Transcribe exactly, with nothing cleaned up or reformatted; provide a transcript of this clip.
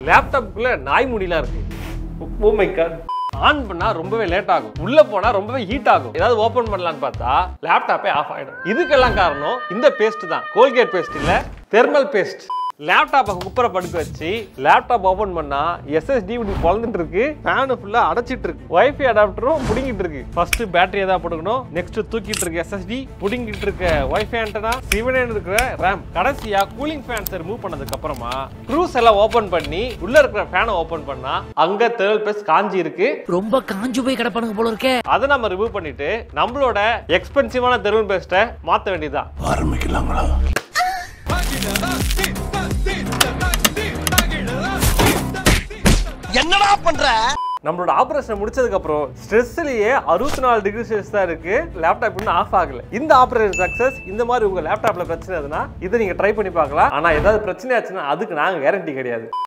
லேப்டாப்புக்குள்ள நாய் முடியலாம் இருக்கு. Oh my God. ஆன் பண்ணா ரொம்பவே லேட் ஆகும், உள்ள போனா ரொம்பவே ஹீட் ஆகும். ஏதாவது ஓபன் பண்ணலாம்னு பார்த்தா லேப்டாப்பே ஆஃப் ஆயிடும். இதுக்கெல்லாம் காரணம் இந்த பேஸ்ட் தான். கோல்கேட் பேஸ்ட் இல்ல, தெர்மல் பேஸ்ட். லேப்டாப்பை குப்பரை படுக்க வச்சு லேப்டாப் ஓபன் பண்ணா எஸ்எஸ்டி இப்படி பொழந்துட்டு இருக்கு, ஃபேனு ஃபுல்லா அடைச்சிட்டு இருக்கு, வைஃபை அடாப்டரும் புடிங்கிட்டு இருக்கு. ஃபர்ஸ்ட் பேட்டரி ஏதாவது போட்டுக்கணும், நெக்ஸ்ட் தூக்கிட்டு இருக்க எஸ்எஸ்டி, புடிங்கிட்டு இருக்க வைஃபை ஆண்டனா, சிவனேன்னு இருக்கிற ரேம், கடைசியா கூலிங் ஃபேன்ஸ் ரிமூவ் பண்ணதுக்கு அப்புறமா க்ரூஸ் எல்லாம் ஓபன் பண்ணி உள்ள இருக்கிற ஃபேனை ஓபன் பண்ணா அங்க தெர்மல் பேஸ்ட் காஞ்சி இருக்கு. ரொம்ப காஞ்சு போய் கிடப்பானுங்க போல இருக்கே. அதை நம்ம ரிமூவ் பண்ணிட்டு நம்மளோட எக்ஸ்பென்சிவான தெர்மல் பேஸ்ட்டை மாற்ற வேண்டியதுதான். ஆரம்பிக்கலாங்களா? என்னடா பண்ற? நம்மளோட ஆபரேஷன் முடிச்சதுக்கு அப்புறம் ஸ்ட்ரெஸ்லயே அறுபத்தி நாலு டிகிரி செல்சியஸ் தான் இருக்கு. லேப்டாப் இன்னும் ஆஃப் ஆகல. இந்த ஆபரேஷன் சக்சஸ். இந்த மாதிரி உங்க லேப்டாப்ல பிரச்சனை எதுனா இதை நீங்க ட்ரை பண்ணி பார்க்கலாம். ஆனா ஏதாவது பிரச்சனை ஆச்சுன்னா அதுக்கு நாங்க கேரண்டி கிடையாது.